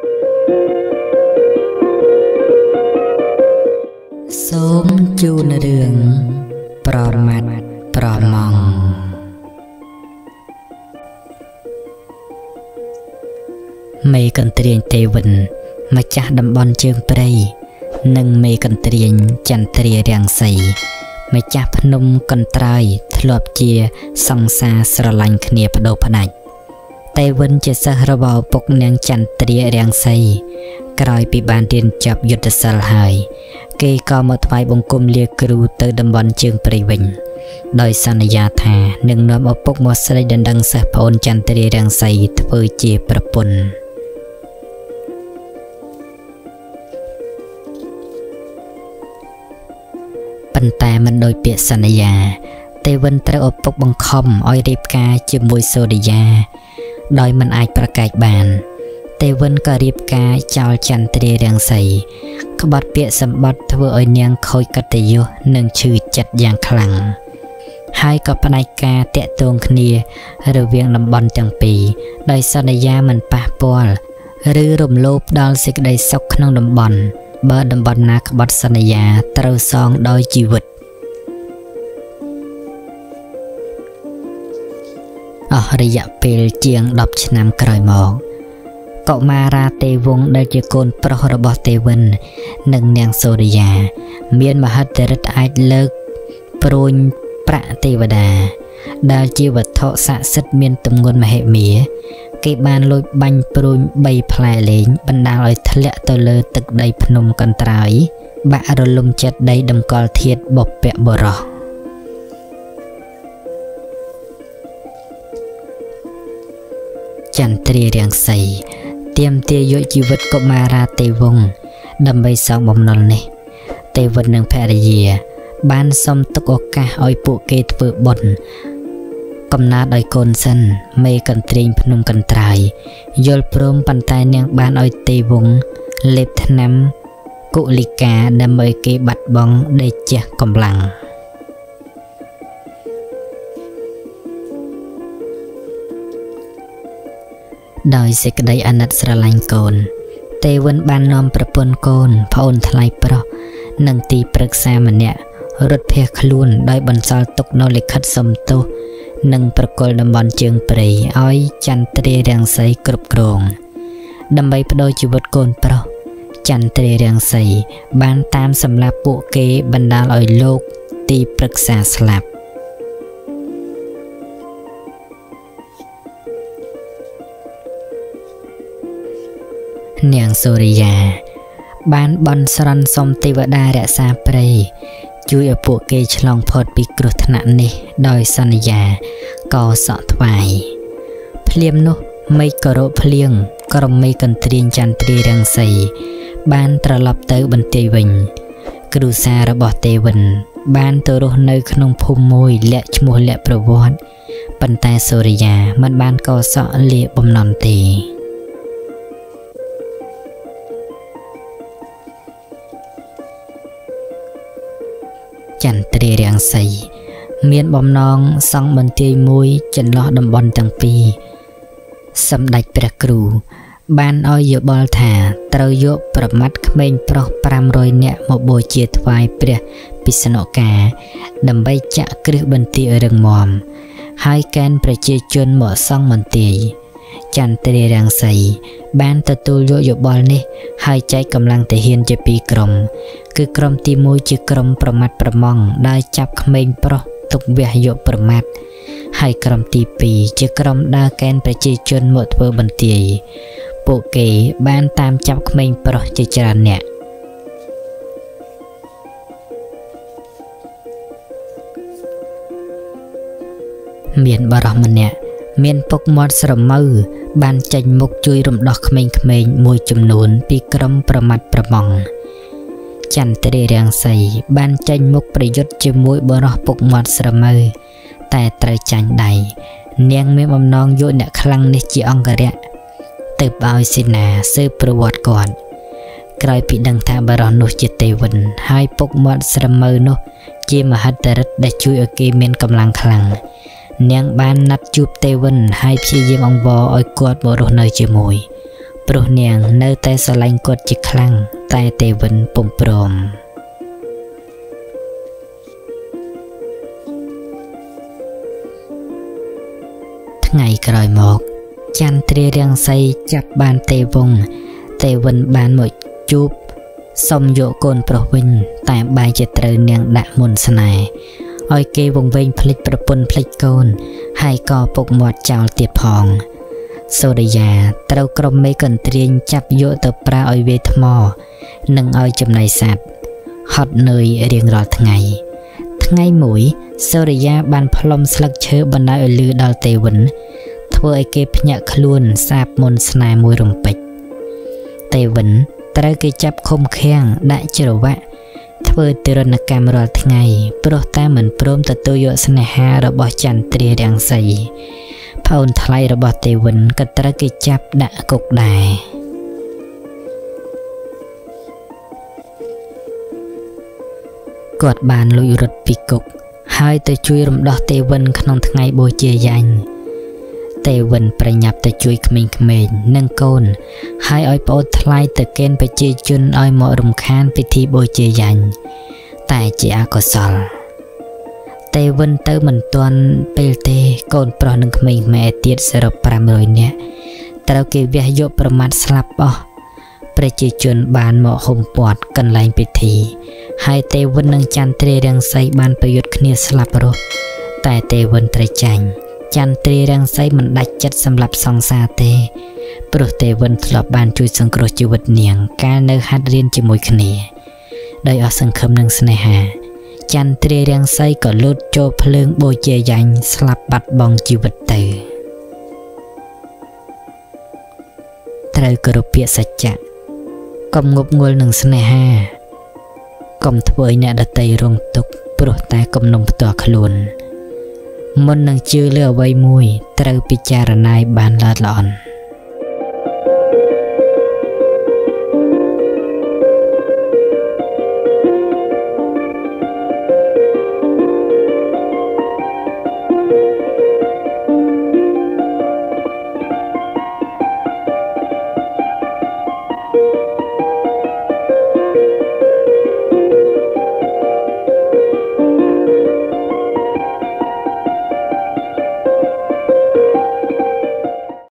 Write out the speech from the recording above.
សូមជូនរឿងប្រមាត់ប្រមងមេកន្ទ្រាញទេវិនម្ចាស់តំបន់ជើងព្រៃនិងមេកន្ទ្រាញចន្ទ្រារាំងសីម្ចាស់ភ្នំកន្ត្រើយធ្លាប់ជាសង្សារស្រឡាញ់គ្នាបដូរផ្ដាច់ទេវិនជាសិស្សរបស់ឪពុកនាងចន្ទ្រារាំងសីក្រោយពីបានរៀនចប់យុទ្ធសិលហើយគេក៏មកថ្វាយបង្គំលាគ្រូទៅតំបន់ជើងព្រៃវិញដោយសន្យាថានឹងនាំឪពុកមកស្រីដណ្ដឹងសិស្សប្អូនចន្ទ្រារាំងសីធ្វើជាប្រពន្ធប៉ុន្តែមិនដោយពាក្យសន្យាទេវិនត្រូវឪពុកបង្ខំឲ្យរៀបការជាមួយសូរិយាដោយមិនអាចប្រកែកបានទេវិនក៏រៀបការចោលចន្ទ្រារាំងសីក្បត់ពាក្យសម្បត្តិធ្វើឲ្យនាងខូចកិត្តិយសនិងឈឺចិត្តយ៉ាងខ្លាំងហើយក៏ផ្ដាច់ការតាក់ទងគ្នារវាងតំបន់ទាំងពីរដោយសន្យាមិនប៉ះពាល់ឬរំលោភដល់សេចក្តីសុខក្នុងតំបន់បើតំបន់ណាក្បត់សន្យាត្រូវសងដោយជីវិតអស់រយៈពេលជាង10ឆ្នាំក្រោយមកកុមារាទេវង្សដែលជាកូនប្រុសរបស់ទេវិននិងនាងសូរិយាមានមហិទ្ធិឫទ្ធិអាចលើកព្រួញប្រាក់ទេវតាដែលជាវត្ថុស័ក្តិសិទ្ធិមានទម្ងន់មហិមាគេបានលួចបាញ់ព្រួញ3ផ្លែលេងបណ្ដាលឲ្យធ្លាក់ទៅលើទឹកដីភ្នំកន្ត្រើយបាក់រលំចិត្តដីតម្កល់ធាតុបុព្វបុរសចន្ទ្រារាំងសីទាមទារយកជីវិតកុមារាទេវង្សដើម្បីសងបំណុលនេះទេវិននិងភរិយាបានសុំទុកឱកាសឲ្យពួកគេធ្វើបុណ្យកំណត់ឲ្យកូនសិនមេកន្ទ្រាញភ្នំកន្ត្រើយយល់ព្រមប៉ុន្តែនាងបានឲ្យទេវង្សលេបថ្នាំគុលិកាដើម្បីគេបាត់បង់ដេកជះកម្លាំងដោយសេចក្តីអាណិតស្រឡាញ់កូនទេវិនបាននាំប្រពន្ធកូនប្អូនថ្លៃប្រុសនិងទីប្រឹក្សាម្នាក់រត់ភៀសខ្លួនដោយបន្សល់ទុកនៅលិខិតសុំទោសនិងប្រគល់តំបន់ជើងព្រៃឲ្យចន្ទ្រារាំងសីគ្រប់គ្រងដើម្បីបដូរជីវិតកូនប្រុសចន្ទ្រារាំងសីបានតាមសម្លាប់ពួកគេបណ្ដាលឲ្យលោកទីប្រឹក្សាស្លាប់នាងសូរិយាបានបន់ស្រន់សុំទេវតារក្សាព្រៃជួយឲ្យពួកគេឆ្លងផុតពីគ្រោះថ្នាក់នេះដោយសន្យាក៏សក់ថ្វាយភ្លាមនោះមេឃក៏រកភ្លៀងក្រុមមេកន្ទ្រាញចន្ទ្រារាំងសីបានត្រឡប់ទៅបន្ទាយវិញគ្រួសាររបស់ទេវិនបានទៅរស់នៅក្នុងភូមិមួយលាក់ឈ្មោះលាក់ប្រវត្តិប៉ុន្តែសូរិយាមិនបានកសក់លាបំណន់ទេចន្ទ្រារាំងសីមានបំណងសង់បន្ទាយមួយចន្លោះតំបន់ទាំងពីរសម្ដេចព្រះគ្រូបានឲ្យយោបល់ថាត្រូវយកប្រមាត់ក្មេងប្រុស500នាក់មកបូជាថ្វាយព្រះពិស្ណុការដើម្បីចាក់គ្រឹះបន្ទាយរឹងមាំហើយកេណ្ឌប្រជាជនមកសង់បន្ទាយចន្ទ្រារាំងសីបានទទួលយកយោបល់នេះហើយចែកកម្លាំងទាហានជាពីរក្រុមគឺក្រុមទី1ជាក្រុមប្រមាត់ប្រមង់ដែលចាប់ក្មេងប្រុសទុកវះយកប្រមាត់ហើយក្រុមទី2ជាក្រុមដើរកេណ្ឌប្រជាជនមកធ្វើបន្ទាយពួកគេបានតាមចាប់ក្មេងប្រុសជាច្រើនអ្នកមានបរិះម្នាក់មានពុកមាត់ស្រមៅបានចេញមុខជួយរំដោះក្មេងៗមួយចំនួនពីក្រុមប្រមាត់ប្រមង់ចន្ទ្រារាំងសីបានចេញមុខប្រយុទ្ធជាមួយបរិះពុកមាត់ស្រមៅតែត្រូវចាញ់ដៃនាងមានបំណងយកអ្នកខ្លាំងនេះជាអង្គរៈទៅឲ្យសេនាស៊ើបប្រវត្តិគាត់ក្រោយពីដឹងថាបរិះនោះជាទេវិនហើយពុកមាត់ស្រមៅនោះជាមហិទ្ធិឫទ្ធិដែលជួយឲ្យគេមានកម្លាំងខ្លាំងនាងបានណាត់ជួបទេវិនហើយព្យាយាមអង្វរឲ្យគាត់មករស់នៅជាមួយព្រោះនាងនៅតែស្រឡាញ់គាត់ជាខ្លាំងតែទេវិនពុំព្រមថ្ងៃក្រោយមកចន្ទ្រារាំងសីចាប់បានទេវង្សទេវិនបានមកជួបសុំយកកូនប្រុសវិញតែបែរជាត្រូវនាងដាក់មន្តស្នេហ៍ឲ្យគេវង្វេងភ្លេចប្រពន្ធភ្លេចកូនហើយក៏ពុកមាត់ចោលទៀតផងសូរិយាត្រូវក្រុមមេកន្ទ្រាញចាប់យកទៅប្រើឲ្យវាយថ្មនិងឲ្យចំណីសត្វហត់នឿយរៀងរាល់ថ្ងៃមួយសូរិយាបានផ្លុំស្លឹកឈើបណ្ដោយឲ្យលឺដល់ទេវិនធ្វើឲ្យគេភ្ញាក់ខ្លួនសាបមន្តស្នេហ៍មួយរំពេចទេវិនត្រូវគេចាប់ឃុំឃាំងដាក់ច្រវាក់ធ្វើទរណកម្មរាល់ថ្ងៃព្រោះតែមិនព្រមទទួលយកស្នេហារបស់ចន្ទ្រារាំងសីប្អូនថ្លៃរបស់ទេវិនក៏ត្រូវគេចាប់ដាក់គុកដែរគាត់បានលួចរត់ពីគុកហើយទៅជួយរំដោះទេវិនក្នុងថ្ងៃបូជាយញ្ញទេវិនប្រញាប់ទៅជួយក្មេងៗនិងកូនហើយឲ្យប្អូនថ្លៃទៅកេណ្ឌប្រជាជនឲ្យមករំខានពិធីបូជាយញ្ញតែជាអកុសលទេវិនទៅមិនទាន់ពេលទេកូនប្រុសនិងក្មេងៗទៀតសរុប500នាក់ត្រូវគេវះយកប្រមាថស្លាប់អស់ប្រជាជនបានមកហុំព័ទ្ធកន្លែងពិធីហើយទេវិននិងចន្ទ្រារាំងសីបានប្រយុទ្ធគ្នាស្លាប់រស់តែទេវិនត្រូវចាញ់ចន្ទ្រារាំងសីមិនដាច់ចិត្តសម្រាប់សង្សារទេព្រោះទេវិនធ្លាប់បានជួយសង្គ្រោះជីវិតនាងកាលនៅហាត់រៀនជាមួយគ្នាដោយអស់សង្ឃឹមនិងស្នេហាចន្ទ្រារាំងសីក៏លូតចូលភ្លើងបូជាយញ្ញស្លាប់បាត់បង់ជីវិតទៅត្រូវគោរពពាក្យសច្ចៈកុំងប់ងល់នឹងស្នេហាកុំធ្វើឲ្យអ្នកដទៃរងទុក្ខព្រោះតែគំនុំផ្ទាល់ខ្លួនមុននឹងជឿលើអ្វីមួយត្រូវពិចារណាឲ្យបានល្អិតល្អន់